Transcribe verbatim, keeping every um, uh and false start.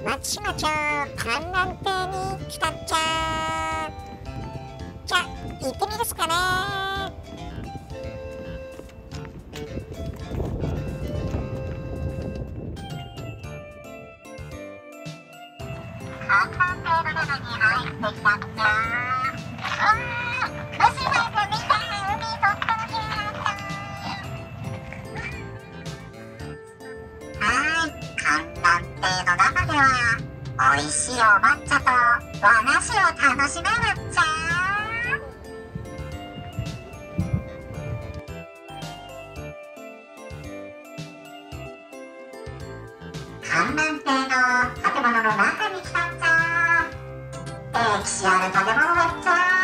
松島町観覧亭に来たっちゃ。じゃあ行ってみるっすかね。観覧亭の中に入ってきたっちゃ。あー、娘さん見た、海とっても綺麗だった。はーい、観覧亭の中ではおいしいお抹茶と和菓子を楽しめるっちゃ。観覧亭の建物の中に来たっちゃ。歴史ある建物だっちゃ。